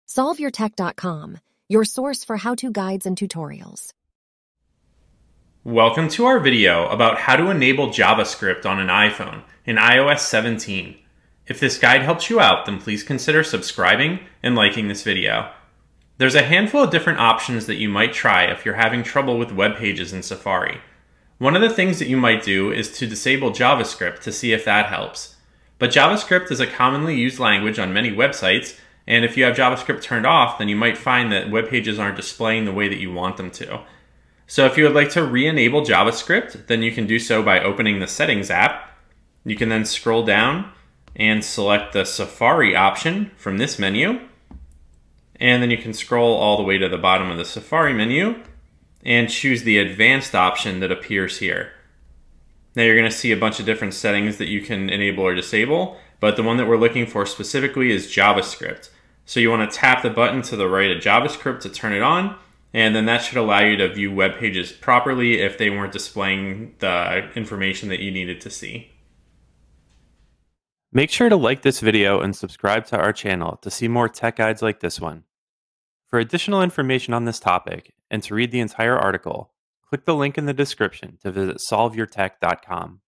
SolveYourTech.com, your source for how-to guides and tutorials. Welcome to our video about how to enable JavaScript on an iPhone in iOS 17. If this guide helps you out, then please consider subscribing and liking this video. There's a handful of different options that you might try if you're having trouble with web pages in Safari. One of the things that you might do is to disable JavaScript to see if that helps. But JavaScript is a commonly used language on many websites, and if you have JavaScript turned off, then you might find that web pages aren't displaying the way that you want them to. So if you would like to re-enable JavaScript, then you can do so by opening the Settings app. You can then scroll down and select the Safari option from this menu. And then you can scroll all the way to the bottom of the Safari menu and choose the Advanced option that appears here. Now you're going to see a bunch of different settings that you can enable or disable, but the one that we're looking for specifically is JavaScript. So you want to tap the button to the right of JavaScript to turn it on, and then that should allow you to view web pages properly if they weren't displaying the information that you needed to see. Make sure to like this video and subscribe to our channel to see more tech guides like this one. For additional information on this topic and to read the entire article, click the link in the description to visit SolveYourTech.com.